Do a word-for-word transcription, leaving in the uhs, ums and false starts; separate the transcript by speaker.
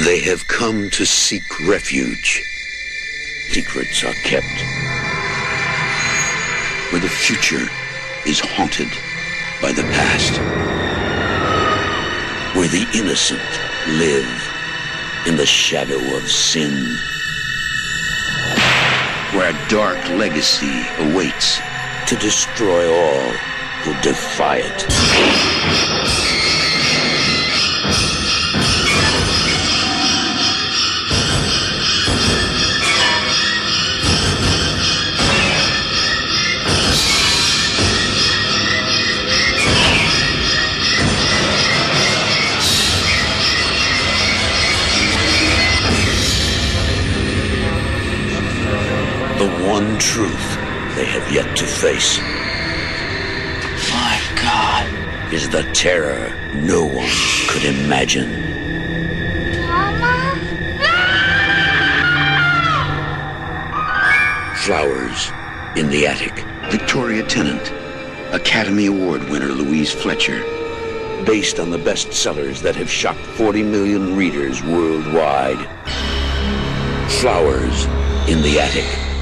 Speaker 1: They have come to seek refuge. Secrets are kept. Where the future is haunted by the past. Where the innocent live in the shadow of sin. Where a dark legacy awaits to destroy all who defy it. One truth they have yet to face.
Speaker 2: My God.
Speaker 1: Is the terror no one could imagine.
Speaker 3: Mama?
Speaker 1: Flowers in the Attic. Victoria Tennant. Academy Award winner Louise Fletcher. Based on the bestsellers that have shocked forty million readers worldwide. Flowers in the Attic.